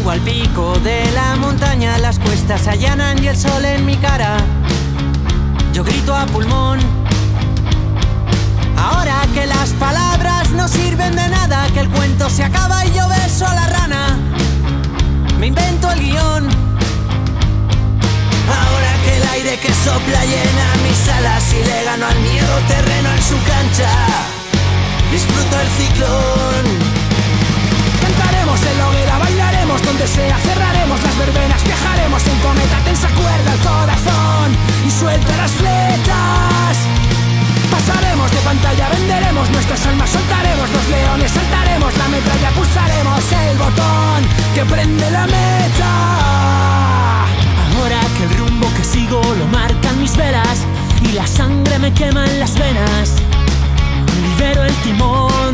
Subo al pico de la montaña, las cuestas se allanan y el sol en mi cara. Yo grito a pulmón. Ahora que las palabras no sirven de nada, que el cuento se acaba y yo beso a la rana, me invento el guión. Ahora que el aire que sopla llena mis alas y le gano al miedo terreno en su cancha, disfruto el ciclón. Cantaremos en la hoguera, bailaremos donde sea, cerraremos las verbenas, viajaremos en cometa, tensa cuerda al corazón y suelta las flechas. Pasaremos de pantalla, venderemos nuestras almas, soltaremos los leones, saltaremos la metralla, pulsaremos el botón que prende la mecha. Ahora que el rumbo que sigo lo marcan mis velas y la sangre me quema en las venas, libero el timón.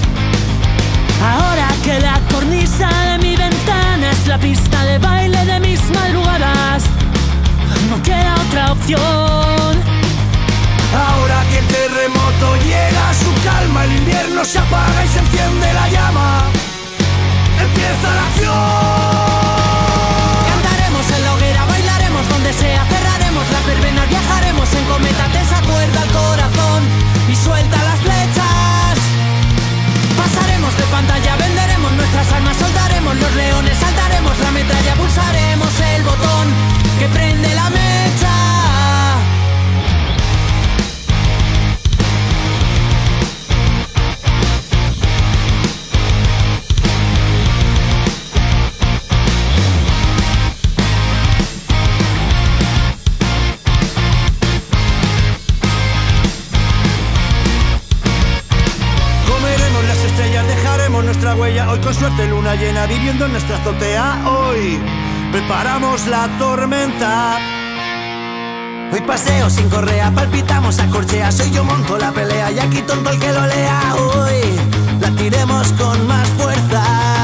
Ahora que la cornisa de mi ventana es la pista de baile de mis madrugadas, no queda otra opción. Ahora que el terremoto llega a su calma, el invierno se apaga y se enciende la llama, empieza la acción. Cantaremos en la hoguera, bailaremos donde sea, cerraremos las verbenas, viajaremos en cometa, tensa cuerda al corazón y suelta las flechas. Pasaremos de pantalla, venderemos nuestras almas, soltaremos los leones, saltaremos la metralla, pulsaremos el botón que prende la mecha. Nuestra huella, hoy con suerte luna llena, viviendo en nuestra azotea. Hoy preparamos la tormenta. Hoy paseo sin correa, palpitamos a corchea, soy yo monto la pelea y aquí tonto el que lo lea. Hoy la tiremos con más fuerza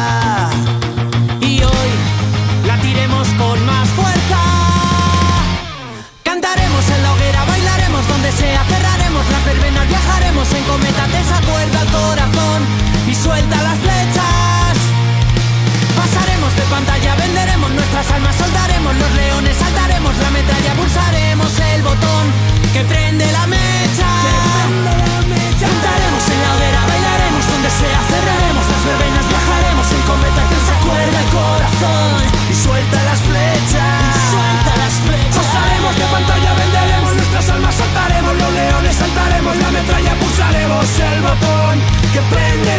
y hoy la tiremos con más fuerza. Cantaremos en la hoguera, bailaremos donde sea, cerraremos las verbenas, viajaremos en cometa, tensa cuerda al corazón y suelta las flechas. Pasaremos de pantalla, venderemos nuestras almas, soltaremos los leones, saltaremos la metralla, pulsaremos el botón que prende la mecha. Cantaremos en la hoguera, bailaremos donde sea, cerraremos las verbenas, viajaremos en cometa, tensa cuerda el corazón y suelta las flechas. Pasaremos de pantalla, venderemos nuestras almas, saltaremos los leones, saltaremos la metralla, pulsaremos el botón que prende